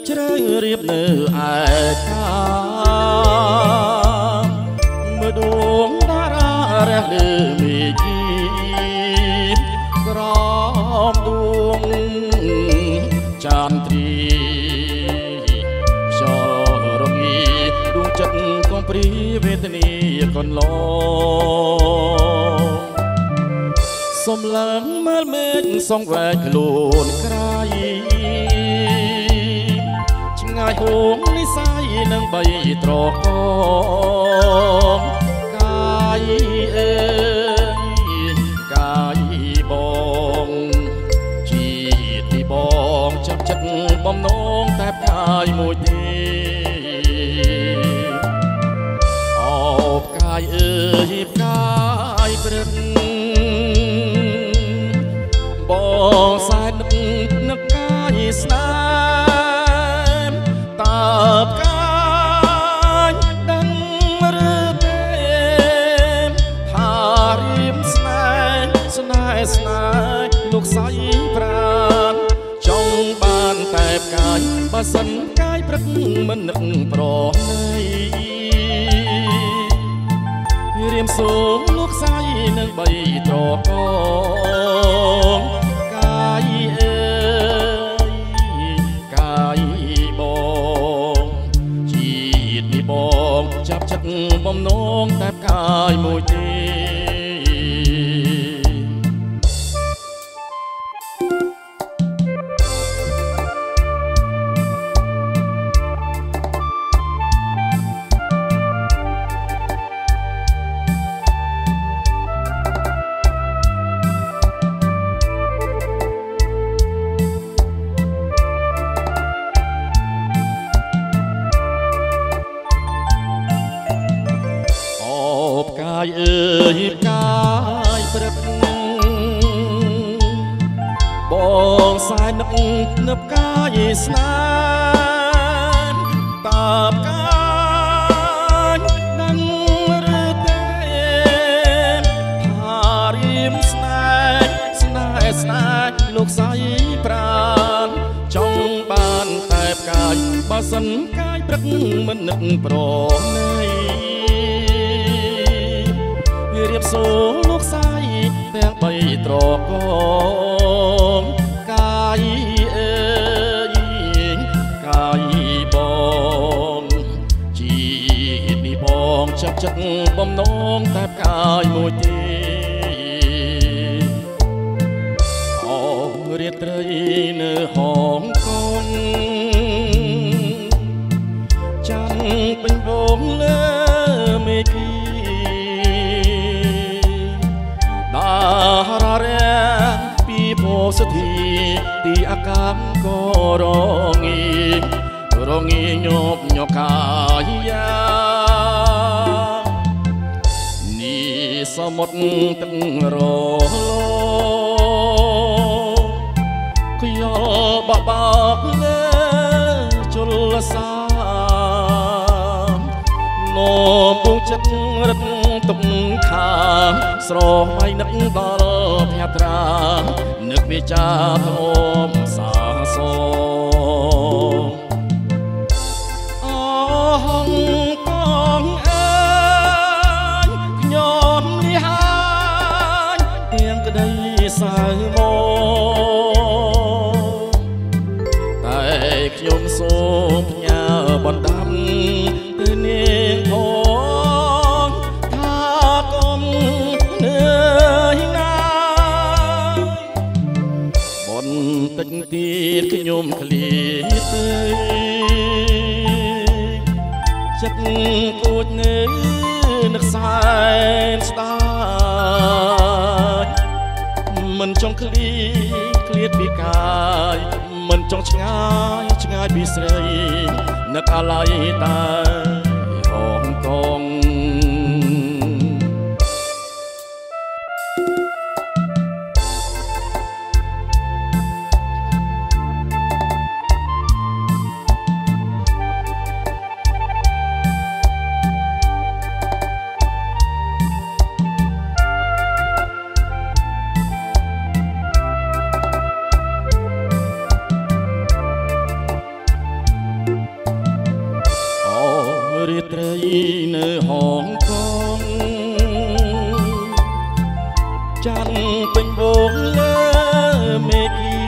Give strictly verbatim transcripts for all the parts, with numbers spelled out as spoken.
ជ្រៅរៀបនៅឯកាមើលដួងតារារះលើមេជីក្រមដួងចានទ្រីខ្យល់រងីដួងចិត្តកងព្រីវេទនីកន្លងសំឡឹងមើលមេឃសងវែកខ្លួនក្រៃឆ្ងាយហួងនិស័យនឹងបីត្រកងកាយអើយកាយបងជាតិទីបងចាប់ចិត្តបំណងតែផ្កាយមួយទេអោបកាយអើយផ្កាយព្រឹកបងសែននឹកនឹកកាយស្នេហ៍តើផ្កាយដឹងឬទេថារៀមស្នេហ៍ស្នេហ៍ស្នេហ៍លោកសៃប្រាណចង់បានតែផ្កាយបើសិនកាយព្រឹកមិននឹកប្រណីរៀមសូមលោកសៃនឹងបីត្រកងកាយអើយកាយបងជាតិនេះបងចាប់ចិត្តបំណងតែផ្កាយមួយទេកាយអើយកាយព្រឹកបងសែននឹកនឹកកាយស្នេហ៍តើផ្កាយដឹងឬទេថារៀមស្នេហ៍ស្នេហ៍ស្នេហ៍លោកសៃប្រាណចង់បានតែផ្កាយបើសិនកាយព្រឹកមិននឹកប្រណីរៀបសូរលោកសៃទាំងបីត្រកងកាយអើយកាយបងជាតិនេះបងចាប់ចិត្តបំណងតែផ្កាយមួយទេអររាត្រីនៅហងកងចាំពេញបងលើមេឃីររែពីពោសធីទីអាកាំក៏រងីរងីញប់ញកាយានេះសមុទ្រទឹករលខ្យល់បបោកលើជលសានោមពុងចិត្តរត់ទុំខាងស្រមៃនឹកដល់ភត្រានឹកវិចាធំសាសអហង្កងអើយខ្ញុំនេះហើយទៀងក្តីសៅមកតែខ្ញុំសូមផ្ញើបណ្ដាំទៅនាងធំតិចទៀតខ្ញុំឃ្លាទៅចិត្តគួចនៅនឹកសែនស្ដាយមិនចង់ឃ្លីឃ្លាតពីកាយមិនចង់ឆ្ងាយឆ្ងាយពីស្រីនឹកអាឡ័យតែហងកងត្រីនៅហងកងច័ន្ទពេញវងលើមេឃី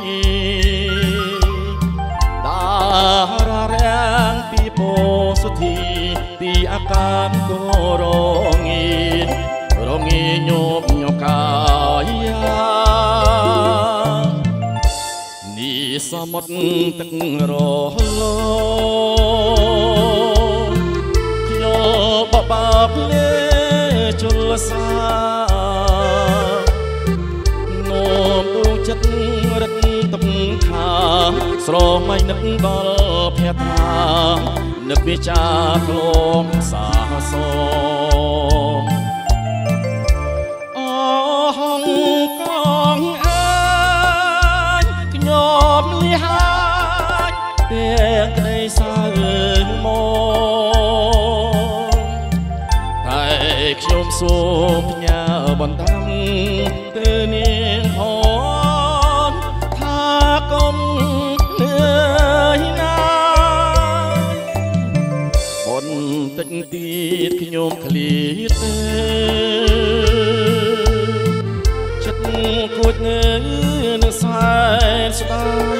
តារារាំងពីពោសុធីពីអាកាសក៏រងារងាញប់ញកាយានេះសមុទ្រទឹករលខ្ញុំបបាប់លេជលសានោមដួងចិត្តរឹកទំខាស្រមៃនឹកដល់ភក្តានឹកវិចាក្លងសាសងអហង្កងអើយខ្ញុំលិហាចពេលក្តីសើមកតែខ្ញុំសូមផ្ញើបន្តាំទៅនាងហនថាកុំនឿយណាយបន្តិចទៀតខ្ញុំឃ្លាតទេចិត្តគួចនៅនឹងសែនស្ដាយ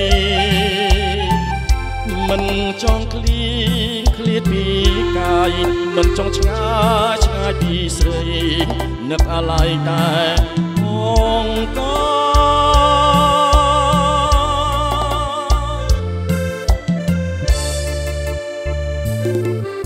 មិនចង់ឃ្លៀងឃ្លាតពីកាយមិនចង់ឆ្ងាយឆ្ងាយពីស្រីនឹកអាឡ័យតែហងកង